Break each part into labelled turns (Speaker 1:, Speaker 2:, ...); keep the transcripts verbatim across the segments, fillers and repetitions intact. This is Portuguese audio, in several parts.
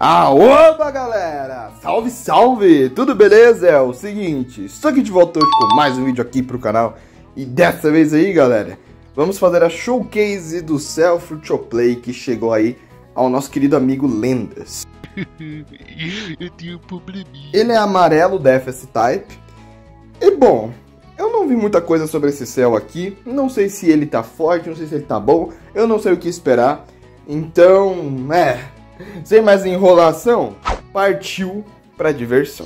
Speaker 1: Ah, oba, galera! Salve, salve! Tudo beleza? É o seguinte, estou aqui de volta hoje com mais um vídeo aqui pro canal. E dessa vez aí, galera, vamos fazer a showcase do Cell Fruit Play que chegou aí ao nosso querido amigo Lendas.
Speaker 2: Eu tenho um probleminha.
Speaker 1: Ele é amarelo Death Type. E bom, eu não vi muita coisa sobre esse Cell aqui. Não sei se ele tá forte, não sei se ele tá bom. Eu não sei o que esperar. Então, é... sem mais enrolação, partiu pra diversão.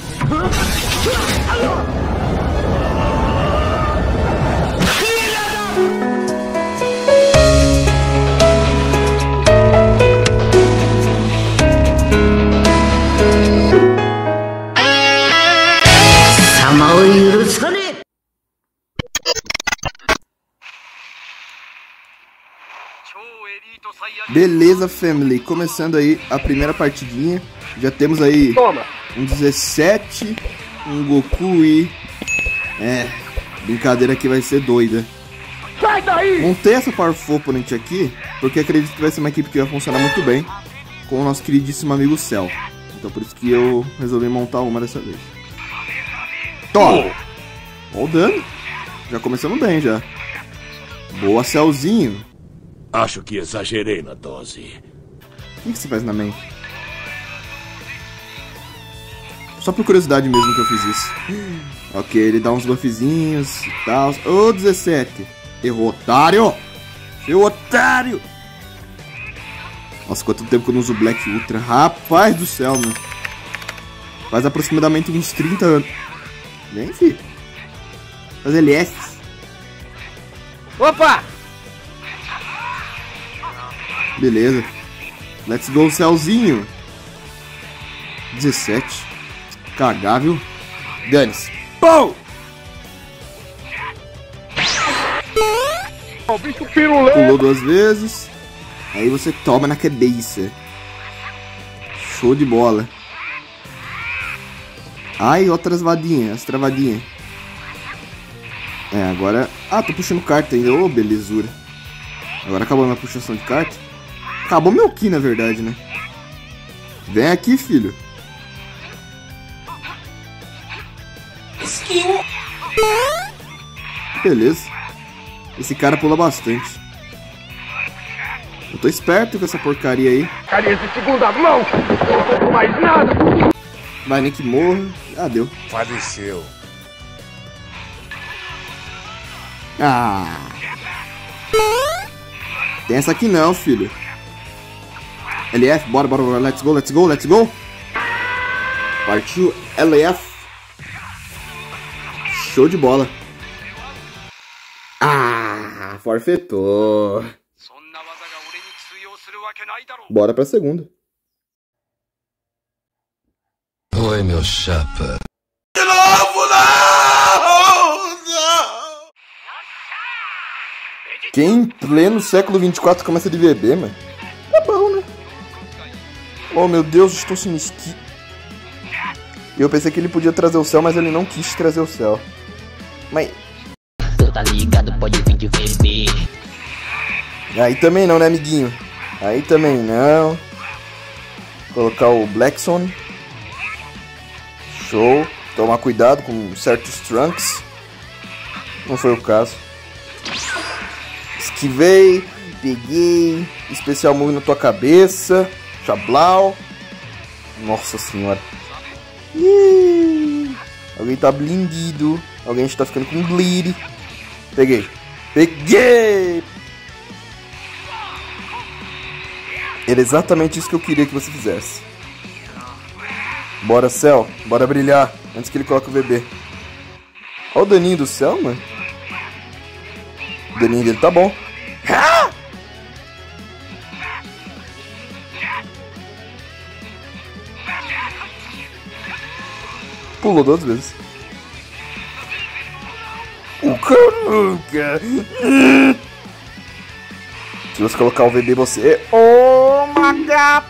Speaker 1: Beleza, family, começando aí a primeira partidinha. Já temos aí Toma. um dezessete, um Goku e... É, brincadeira aqui vai ser doida.
Speaker 3: Sai daí!
Speaker 1: Montei essa Powerful Opponent aqui porque acredito que vai ser uma equipe que vai funcionar muito bem com o nosso queridíssimo amigo Cell. Então por isso que eu resolvi montar uma dessa vez. Toma! Olha o dano. Já começamos bem, já. Boa, Cellzinho.
Speaker 2: Acho que exagerei na dose.
Speaker 1: O que, que você faz na main? Só por curiosidade mesmo que eu fiz isso. Ok, ele dá uns buffzinhos e tal. Ô, oh, dezessete. Errou, otário! Seu otário! Nossa, quanto tempo que eu não uso Black Ultra. Rapaz do céu, meu. Faz aproximadamente uns trinta anos. Vem, filho. Faz L S.
Speaker 3: Opa!
Speaker 1: Beleza. Let's go, Cellzinho. dezessete. Cagável. Dane-se. Pum!
Speaker 3: O bicho pirulento.
Speaker 1: Pulou duas vezes. Aí você toma na cabeça. Show de bola. Ai, ó, travadinha. As travadinhas. É, agora... Ah, tô puxando carta ainda. Ô, belezura. Agora acabou a minha puxação de carta. Acabou meu Ki, na verdade, né? Vem aqui, filho.
Speaker 3: Skill.
Speaker 1: Beleza. Esse cara pula bastante. Eu tô esperto com essa porcaria aí.
Speaker 3: Cadê esse segunda mão? Não tô com mais nada.
Speaker 1: Vai nem que morra. Ah, deu.
Speaker 2: Faleceu.
Speaker 1: Ah. Tem essa aqui não, filho. L F, bora, bora, bora, let's go, let's go, let's go. Partiu L F. Show de bola. Ah, forfetou. Bora pra segunda.
Speaker 2: Oi, meu chapa.
Speaker 1: De novo, não! Não! Quem em pleno século vinte e quatro começa de bebê, mano? Tá bom, né? Oh, meu Deus, estou sem esqui. Eu pensei que ele podia trazer o céu, mas ele não quis trazer o céu. Mas...
Speaker 4: Tu tá ligado, pode vir de bebê.
Speaker 1: Aí também não, né, amiguinho? Aí também não. Colocar o Blackson. Show. Tomar cuidado com certos trunks. Não foi o caso. Esquivei. Peguei. Especial move na tua cabeça. Chablau. Nossa senhora. Ih, alguém tá blindido. Alguém está ficando com bleed. Peguei. Peguei! Era exatamente isso que eu queria que você fizesse. Bora, Cell. Bora brilhar. Antes que ele coloque o bebê. Olha o daninho do Cell, mano. O daninho dele tá bom. Ah! Pulou duas vezes. O caraca! Se você colocar o V B, você... Oh, my God!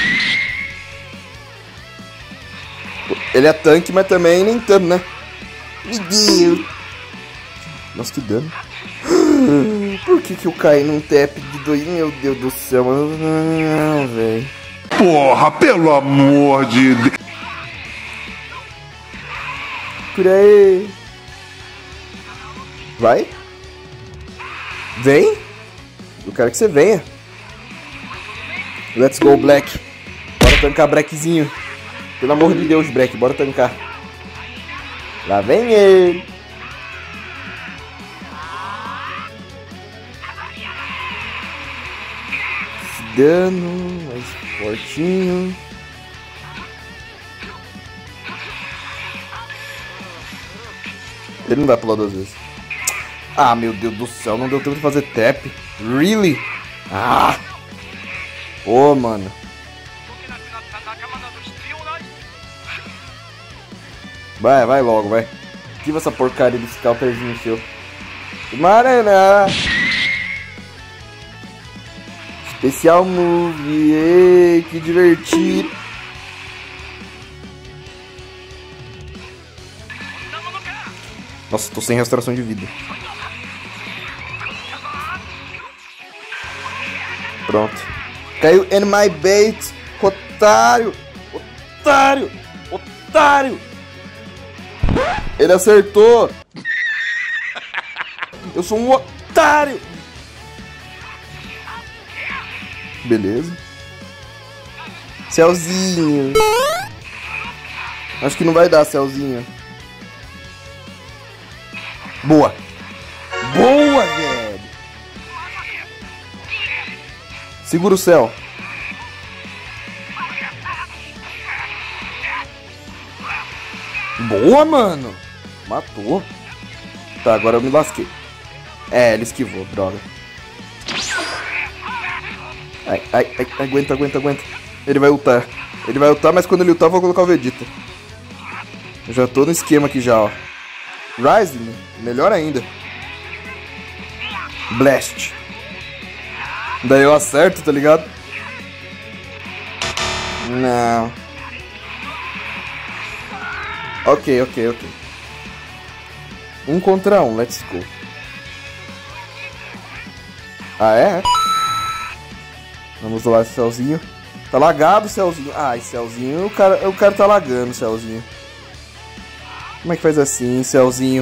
Speaker 1: Ele é tanque, mas também nem tanto, né? Meu Deus! Nossa, que dano. Por que que eu caí num tap de dois? Meu Deus do céu, mano. Não, velho.
Speaker 5: Porra, pelo amor de Deus.
Speaker 1: Por aí. Vai. Vem. Eu quero que você venha. Let's go, Black. Bora tancar, Blackzinho. Pelo amor de Deus, Black. Bora tancar. Lá vem ele. Dano. Mais fortinho. Ele não vai pular duas vezes. Ah, meu Deus do céu. Não deu tempo de fazer tap. Really? Ah. Pô, mano. Vai, vai logo, vai. Ativa essa porcaria desse scalperzinho seu. Maraná. Especial move. Ei, que divertido. Nossa, tô sem restauração de vida. Pronto. Caiu in my bait. Otário. Otário. Otário. Ele acertou. Eu sou um otário. Beleza. Celzinho. Acho que não vai dar, Celzinho. Boa. Boa, velho. Segura o céu. Boa, mano. Matou. Tá, agora eu me lasquei. É, ele esquivou, droga. Ai, ai, ai, aguenta, aguenta, aguenta. Ele vai ultar. Ele vai ultar, mas quando ele ultar eu vou colocar o Vegeta. Eu já tô no esquema aqui já, ó. Rising, melhor ainda. Blast. Daí eu acerto, tá ligado? Não. Ok, ok, ok. Um contra um, let's go. Ah, é? Vamos lá, esse Celzinho. Tá lagado, Celzinho. Ai, Celzinho, o cara, o cara tá lagando, Celzinho. Como é que faz assim, Celzinho?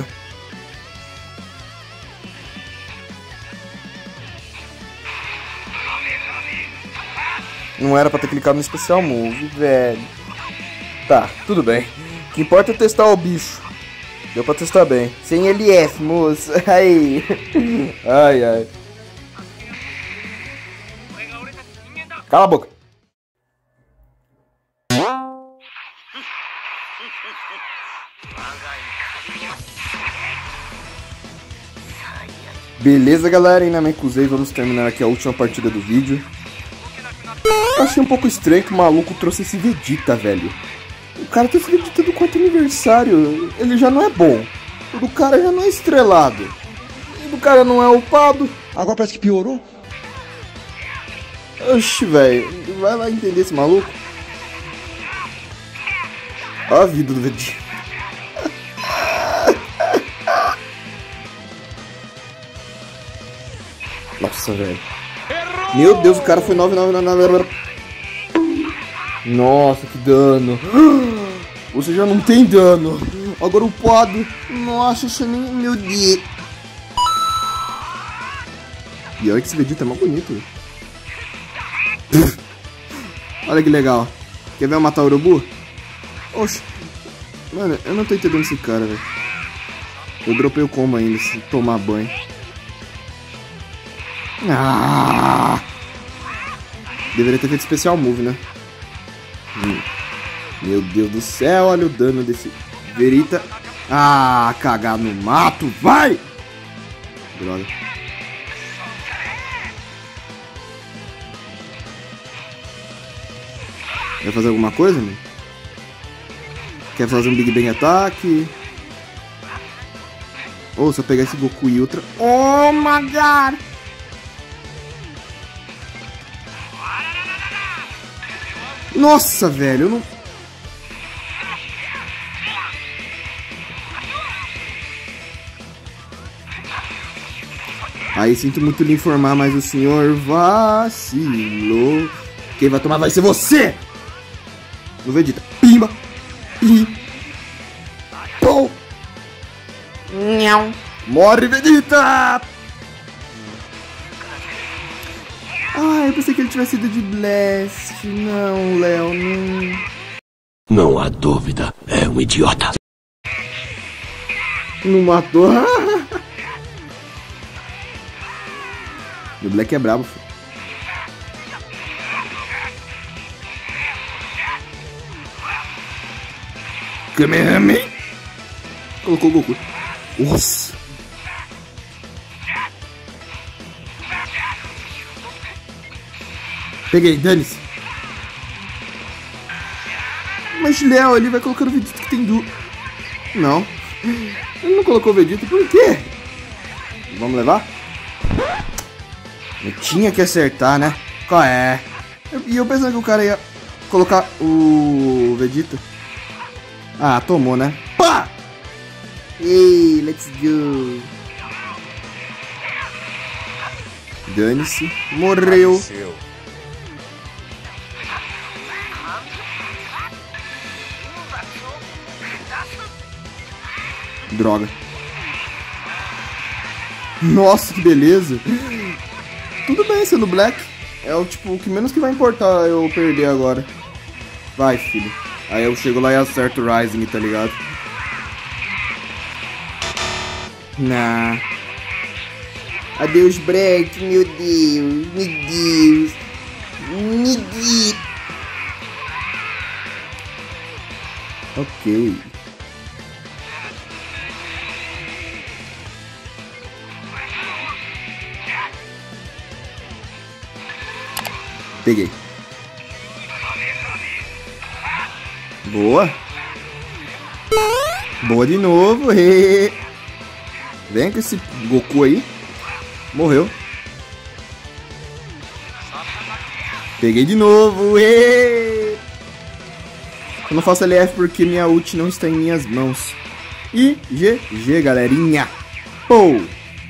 Speaker 1: Não era pra ter clicado no especial move, velho. Tá, tudo bem. O que importa é testar o bicho. Deu pra testar bem. Sem L F, moço. Aí. Ai, ai. Cala a boca. Beleza, galera, em Namekusei, vamos terminar aqui a última partida do vídeo. Achei um pouco estranho que o maluco trouxe esse Vegeta, velho. O cara tem esse Vegeta do quarto aniversário, ele já não é bom. O do cara já não é estrelado. O do cara não é upado.
Speaker 6: Agora parece que piorou.
Speaker 1: Oxi, velho, vai lá entender esse maluco. Olha a vida do Vegeta. Nossa, velho. Meu Deus, o cara foi nove nove nove. Nossa, que dano. Você já não tem dano. Agora o pado. Nossa, isso nem... Meu Deus. E olha que esse Vegeta é mais bonito. Olha que legal. Quer ver eu matar o urubu? Oxe. Mano, eu não tô entendendo esse cara, velho. Eu dropei o combo ainda, se tomar banho. Ah! Deveria ter feito especial move, né? Hum. Meu Deus do céu, olha o dano desse Verita. Ah, cagar no mato, vai! Droga. Quer fazer alguma coisa, meu? Quer fazer um Big Bang ataque? Ou oh, se eu pegar esse Goku Ultra... Oh my god! Nossa, velho, eu não... Aí sinto muito lhe informar, mas o senhor vacilou. Quem vai tomar vai ser você! No Vegeta. Pimba! E... Pou!
Speaker 6: Não.
Speaker 1: Morre, Vegeta! Ah, eu pensei que ele tivesse ido de Blast. Não, Léo, não...
Speaker 2: Não há dúvida, é um idiota.
Speaker 1: Não matou. O Black é brabo, filho. Kamehameha. Colocou o Goku. Nossa. Peguei, dane-se. Mas Léo, ele vai colocando o Vegeta que tem du... Não. Ele não colocou o Vegeta, por quê? Vamos levar? Eu tinha que acertar, né? Qual é? E eu, eu pensando que o cara ia colocar o Vegeta. Ah, tomou, né? Pá! Ei, let's go. Dane-se. Morreu. Droga. Nossa, que beleza. Tudo bem sendo Black. É o tipo, o que menos que vai importar eu perder agora. Vai, filho. Aí eu chego lá e acerto o Rising, tá ligado? Nah. Adeus, Black, meu Deus. Meu Deus. Meu Deus. Ok. Peguei. Boa. Boa de novo. Vem com esse Goku aí. Morreu. Peguei de novo. Eu não faço L F porque minha ult não está em minhas mãos. E G G, galerinha. Pou.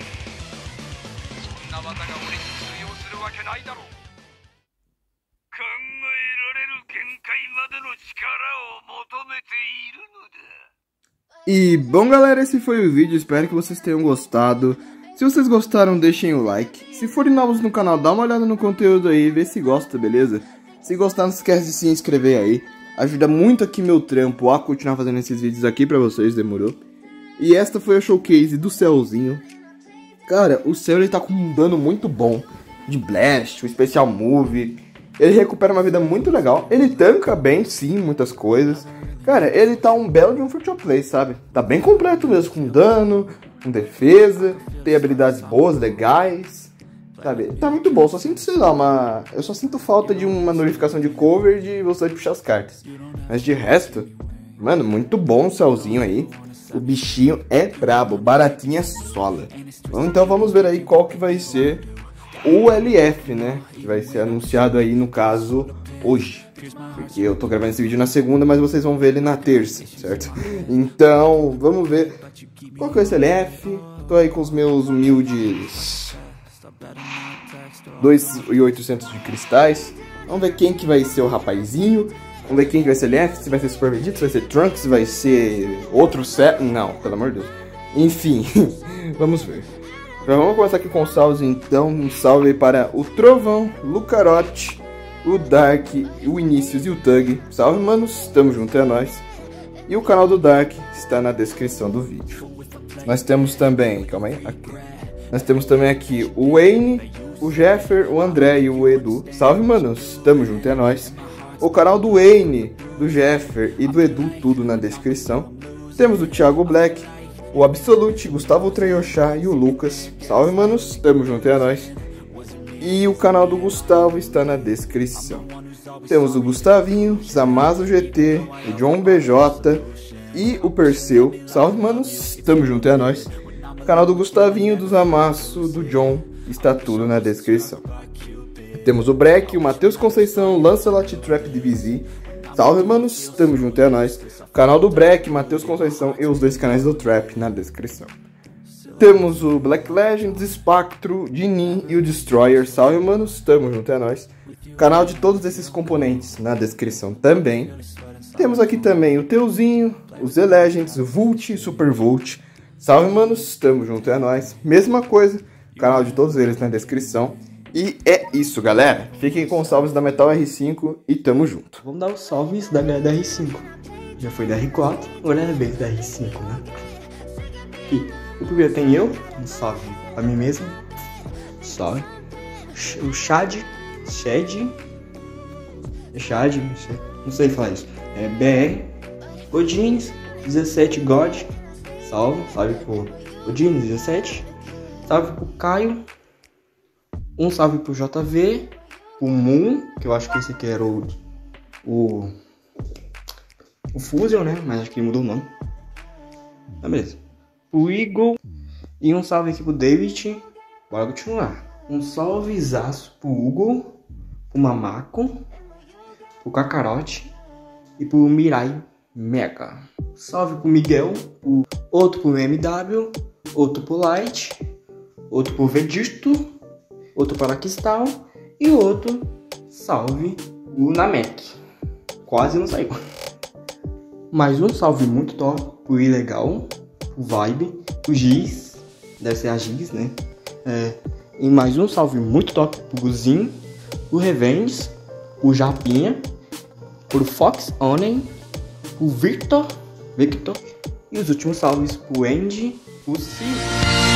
Speaker 1: E bom, galera, esse foi o vídeo, espero que vocês tenham gostado. Se vocês gostaram, deixem o like. Se forem novos no canal, dá uma olhada no conteúdo aí, vê se gosta, beleza? Se gostar, não esquece de se inscrever aí. Ajuda muito aqui meu trampo a continuar fazendo esses vídeos aqui pra vocês, demorou? E esta foi a showcase do Cellzinho. Cara, o Cell ele tá com um dano muito bom. De Blast, o Special Move. Ele recupera uma vida muito legal. Ele tanca bem, sim, muitas coisas. Cara, ele tá um belo de um free to play, sabe? Tá bem completo mesmo, com dano, com defesa, tem habilidades boas, legais, sabe? Tá muito bom, só sinto, sei lá, uma... Eu só sinto falta de uma notificação de cover de velocidade de puxar as cartas. Mas de resto, mano, muito bom o Cellzinho aí. O bichinho é brabo, baratinha sola. Então vamos ver aí qual que vai ser o L F, né? Que vai ser anunciado aí, no caso, hoje. Porque eu tô gravando esse vídeo na segunda, mas vocês vão ver ele na terça, certo? Então, vamos ver qual que é esse L F. Tô aí com os meus humildes dois mil e oitocentos de cristais. Vamos ver quem que vai ser o rapazinho. Vamos ver quem que vai ser L F, se vai ser Super Vegeta, se vai ser Trunks, se vai ser outro set. Não, pelo amor de Deus. Enfim, vamos ver. Então, vamos começar aqui com o salve, então. Um salve aí para o Trovão, Lucarote, o Dark, o Vinícius e o Tug. Salve, manos, tamo junto, é nóis. E o canal do Dark está na descrição do vídeo. Nós temos também, calma aí, aqui. Nós temos também aqui o Wayne, o Jeffer, o André e o Edu. Salve, manos, tamo junto, é nóis. O canal do Wayne, do Jeffer e do Edu, tudo na descrição. Temos o Thiago Black, o Absolute, Gustavo Treyoshá e o Lucas. Salve, manos, tamo junto, é nóis. E o canal do Gustavo está na descrição. Temos o Gustavinho, Zamazo G T, o John B J e o Perseu. Salve, manos, tamo junto, é nóis. O canal do Gustavinho, do Zamaço, do John, está tudo na descrição. Temos o Breck, o Matheus Conceição, Lancelot Trap D B Z. Salve, manos, tamo junto, é nóis. O canal do Breck, Matheus Conceição e os dois canais do Trap na descrição. Temos o Black Legends, Spectro, Dinin e o Destroyer. Salve, manos, tamo junto, é nóis. Canal de todos esses componentes na descrição também. Temos aqui também o Teuzinho, o Z Legends, o Vult e Super Vult. Salve, manos, tamo junto, é nóis. Mesma coisa, canal de todos eles na descrição. E é isso, galera. Fiquem com os salves da Metal R cinco e tamo junto.
Speaker 7: Vamos dar os salves da galera da R cinco. Já foi da R quatro, agora é a vez da R cinco, né? Aqui, o primeiro tem eu, um salve pra mim mesmo. Salve. O Chad, Chad, Chad, não sei, não sei falar isso. É B R, Odines, dezessete God, salve, salve pro Odines, dezessete. Salve pro Caio. Um salve pro J V, o Moon, que eu acho que esse aqui era o, o, o Fusion, né? Mas acho que ele mudou o nome. Tá, beleza. O Eagle. E um salve aqui pro David. Bora continuar. Um salvezaço pro Hugo, pro Mamaco, pro Kakarote e pro Mirai Mega. Salve pro Miguel, pro, outro pro M W, outro pro Light, outro pro Vedito, outro para Cristal e outro salve o Namek. Quase não saiu. Mais um salve muito top pro Ilegal, pro Vibe, pro Giz, deve ser a Giz, né? É, e mais um salve muito top pro Guzinho, pro Revenge, pro Japinha, pro Fox Onen, pro Victor, Victor e os últimos salves pro Andy, pro Ciro.